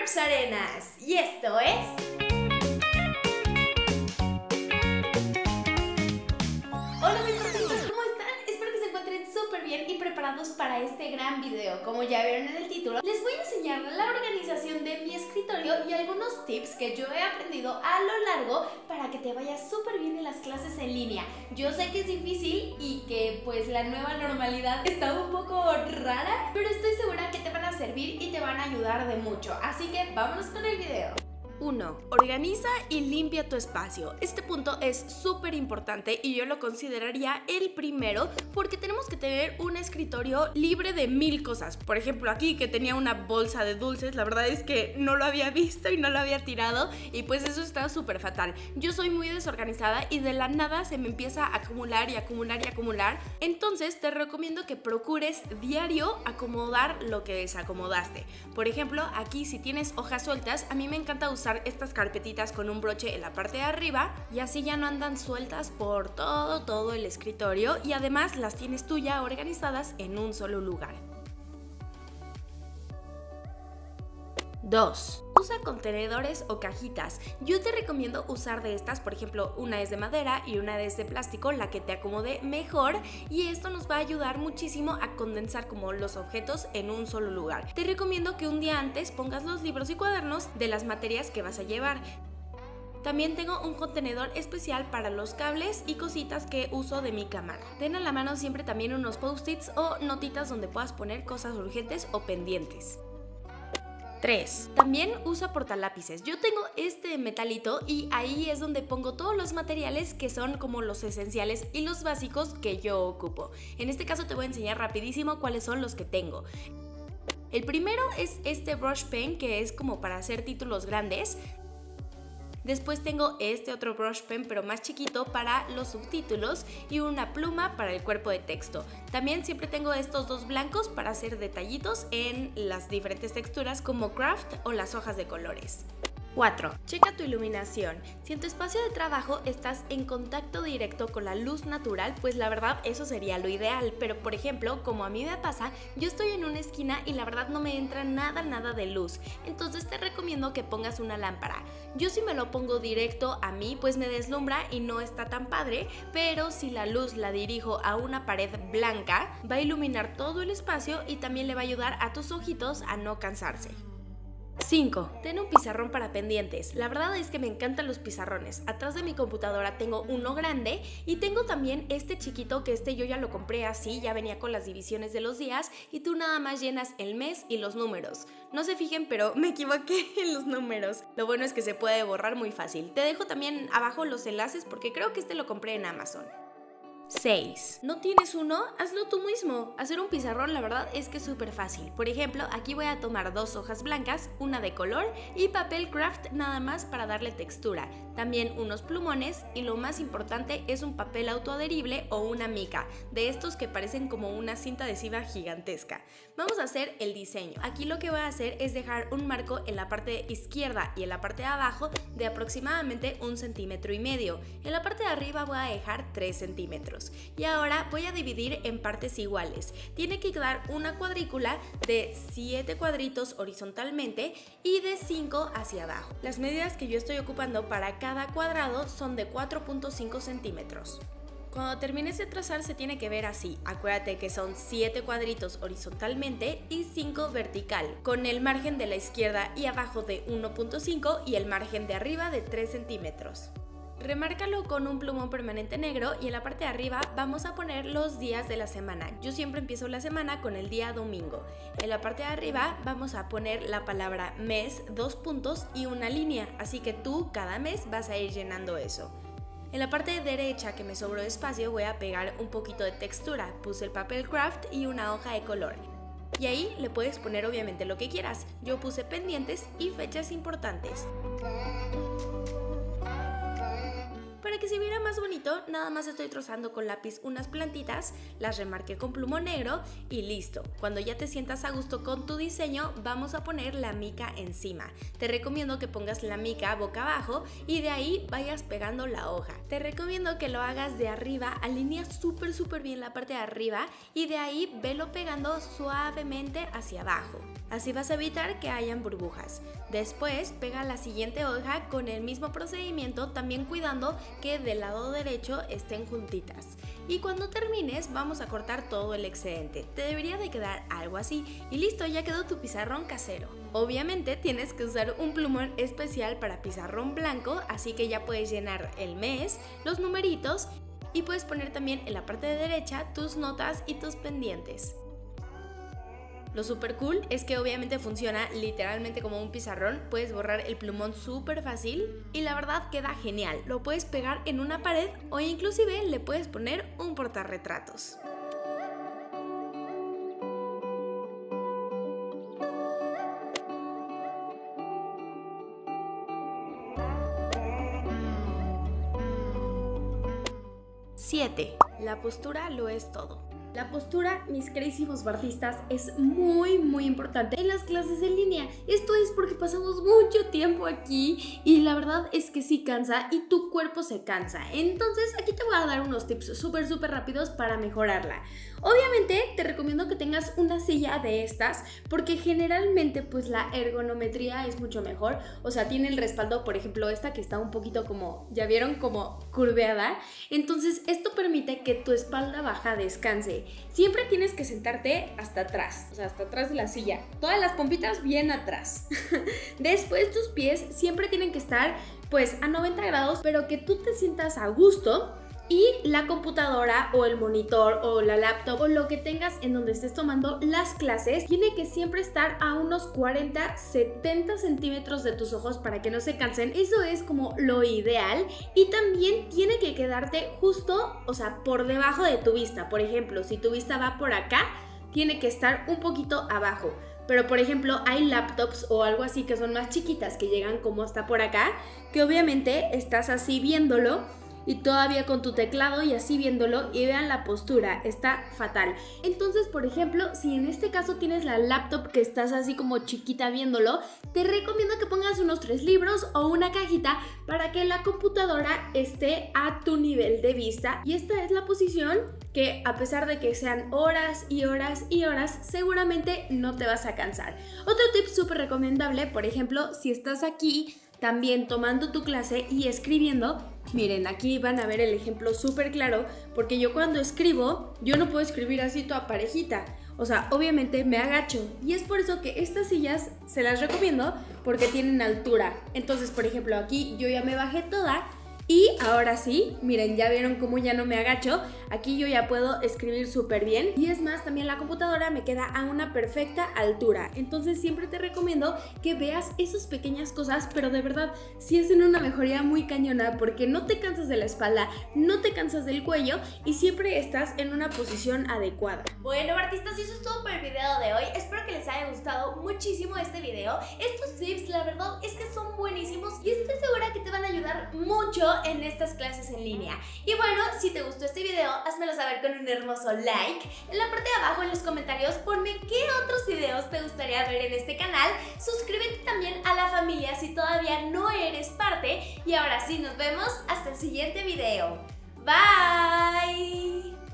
Herbs Arenas y esto es... Hola mis papitos, ¿cómo están? Espero que se encuentren súper bien y preparados para este gran video. Como ya vieron en el título, les voy a enseñar la organización de mi escritorio y algunos tips que yo he aprendido a lo largo para que te vayas súper bien en las clases en línea. Yo sé que es difícil y que pues la nueva normalidad está un poco rara, pero estoy segura que te van a servir y te van a ayudar de mucho. Así que vámonos con el video. 1. Organiza y limpia tu espacio. Este punto es súper importante y yo lo consideraría el primero porque tenemos que tener un escritorio libre de 1000 cosas. Por ejemplo, aquí que tenía una bolsa de dulces, la verdad es que no lo había visto y no lo había tirado y pues eso está súper fatal. Yo soy muy desorganizada y de la nada se me empieza a acumular y acumular y acumular. Entonces te recomiendo que procures diario acomodar lo que desacomodaste. Por ejemplo, aquí si tienes hojas sueltas, a mí me encanta usar estas carpetitas con un broche en la parte de arriba y así ya no andan sueltas por todo el escritorio y además las tienes tú ya organizadas en un solo lugar. 2. Usa contenedores o cajitas. Yo te recomiendo usar de estas, por ejemplo, una es de madera y una es de plástico, la que te acomode mejor, y esto nos va a ayudar muchísimo a condensar como los objetos en un solo lugar. Te recomiendo que un día antes pongas los libros y cuadernos de las materias que vas a llevar. También tengo un contenedor especial para los cables y cositas que uso de mi cámara. Ten a la mano siempre también unos post-its o notitas donde puedas poner cosas urgentes o pendientes. 3. También usa portalápices. Yo tengo este metalito y ahí es donde pongo todos los materiales que son como los esenciales y los básicos que yo ocupo. En este caso te voy a enseñar rapidísimo cuáles son los que tengo. El primero es este brush pen que es como para hacer títulos grandes. Después tengo este otro brush pen pero más chiquito para los subtítulos y una pluma para el cuerpo de texto. También siempre tengo estos dos blancos para hacer detallitos en las diferentes texturas como craft o las hojas de colores. 4. Checa tu iluminación. Si en tu espacio de trabajo estás en contacto directo con la luz natural, pues la verdad eso sería lo ideal, pero por ejemplo, como a mí me pasa, yo estoy en una esquina y la verdad no me entra nada de luz, entonces te recomiendo que pongas una lámpara. Yo si me lo pongo directo a mí, pues me deslumbra y no está tan padre, pero si la luz la dirijo a una pared blanca, va a iluminar todo el espacio y también le va a ayudar a tus ojitos a no cansarse. 5. Ten un pizarrón para pendientes. La verdad es que me encantan los pizarrones. Atrás de mi computadora tengo uno grande y tengo también este chiquito que yo ya lo compré así, ya venía con las divisiones de los días y tú nada más llenas el mes y los números. No se fijen, pero me equivoqué en los números. Lo bueno es que se puede borrar muy fácil. Te dejo también abajo los enlaces porque creo que lo compré en Amazon. 6. ¿No tienes uno? Hazlo tú mismo. Hacer un pizarrón la verdad es que es súper fácil. Por ejemplo, aquí voy a tomar 2 hojas blancas, una de color y papel craft nada más para darle textura. También unos plumones y lo más importante es un papel autoadherible o una mica, de estos que parecen como una cinta adhesiva gigantesca. Vamos a hacer el diseño. Aquí lo que voy a hacer es dejar un marco en la parte izquierda y en la parte de abajo de aproximadamente 1,5 centímetros. En la parte de arriba voy a dejar 3 centímetros. Y ahora voy a dividir en partes iguales. Tiene que quedar una cuadrícula de 7 cuadritos horizontalmente y de 5 hacia abajo. Las medidas que yo estoy ocupando para cada cuadrado son de 4,5 centímetros. Cuando termines de trazar se tiene que ver así. Acuérdate que son 7 cuadritos horizontalmente y 5 vertical, con el margen de la izquierda y abajo de 1,5 y el margen de arriba de 3 centímetros. Remárcalo con un plumón permanente negro y en la parte de arriba vamos a poner los días de la semana. Yo siempre empiezo la semana con el día domingo. En la parte de arriba vamos a poner la palabra mes, 2 puntos y una línea, así que tú cada mes vas a ir llenando eso. En la parte derecha que me sobró espacio voy a pegar un poquito de textura. Puse el papel craft y una hoja de color. Y ahí le puedes poner obviamente lo que quieras. Yo puse pendientes y fechas importantes. Para que se viera más bonito, nada más estoy trazando con lápiz unas plantitas, las remarqué con plumón negro y listo. Cuando ya te sientas a gusto con tu diseño, vamos a poner la mica encima. Te recomiendo que pongas la mica boca abajo y de ahí vayas pegando la hoja. Te recomiendo que lo hagas de arriba, alinea súper bien la parte de arriba y de ahí velo pegando suavemente hacia abajo. Así vas a evitar que hayan burbujas. Después pega la siguiente hoja con el mismo procedimiento, también cuidando que del lado derecho estén juntitas. Y cuando termines vamos a cortar todo el excedente. Te debería de quedar algo así y listo, ya quedó tu pizarrón casero. Obviamente tienes que usar un plumón especial para pizarrón blanco, así que ya puedes llenar el mes, los numeritos y puedes poner también en la parte de derecha tus notas y tus pendientes. Lo súper cool es que obviamente funciona literalmente como un pizarrón, puedes borrar el plumón súper fácil y la verdad queda genial. Lo puedes pegar en una pared o inclusive le puedes poner un portarretratos. ¡7! La postura lo es todo. La postura, mis queridísimos bartistas, es muy importante en las clases en línea. Esto es porque pasamos mucho tiempo aquí y la verdad es que sí cansa y tu cuerpo se cansa. Entonces aquí te voy a dar unos tips súper rápidos para mejorarla. Obviamente te recomiendo que tengas una silla de estas porque generalmente pues la ergonometría es mucho mejor. O sea, tiene el respaldo, por ejemplo esta que está un poquito como, ¿ya vieron? Como curveada. Entonces esto permite que tu espalda baja descanse. Siempre tienes que sentarte hasta atrás, o sea, hasta atrás de la silla. Todas las pompitas bien atrás. Después tus pies siempre tienen que estar pues a 90 grados, pero que tú te sientas a gusto. Y la computadora o el monitor o la laptop o lo que tengas en donde estés tomando las clases tiene que siempre estar a unos 40-70 centímetros de tus ojos para que no se cansen. Eso es como lo ideal y también tiene que quedarte justo, o sea, por debajo de tu vista. Por ejemplo, si tu vista va por acá, tiene que estar un poquito abajo. Pero por ejemplo hay laptops o algo así que son más chiquitas que llegan como hasta por acá, que obviamente estás así viéndolo y todavía con tu teclado y así viéndolo y vean la postura, está fatal. Entonces, por ejemplo, si en este caso tienes la laptop que estás así como chiquita viéndolo, te recomiendo que pongas unos 3 libros o una cajita para que la computadora esté a tu nivel de vista. Y esta es la posición que a pesar de que sean horas y horas y horas, seguramente no te vas a cansar. Otro tip súper recomendable, por ejemplo, si estás aquí también tomando tu clase y escribiendo, miren, aquí van a ver el ejemplo súper claro, porque yo cuando escribo, yo no puedo escribir así toda parejita. O sea, obviamente me agacho y es por eso que estas sillas se las recomiendo porque tienen altura. Entonces, por ejemplo, aquí yo ya me bajé toda y ahora sí, miren, ya vieron cómo ya no me agacho. Aquí yo ya puedo escribir súper bien y es más, también la computadora me queda a una perfecta altura. Entonces siempre te recomiendo que veas esas pequeñas cosas, pero de verdad sí hacen una mejoría muy cañona porque no te cansas de la espalda, no te cansas del cuello y siempre estás en una posición adecuada. Bueno, artistas, y eso es todo por el video de hoy. Espero que les haya gustado muchísimo este video. Estos tips, la verdad es que son buenísimos y estoy segura que te van a ayudar mucho en estas clases en línea. Y bueno, si te gustó este video, házmelo saber con un hermoso like. En la parte de abajo en los comentarios ponme qué otros videos te gustaría ver en este canal. Suscríbete también a la familia si todavía no eres parte. Y ahora sí, nos vemos hasta el siguiente video. Bye.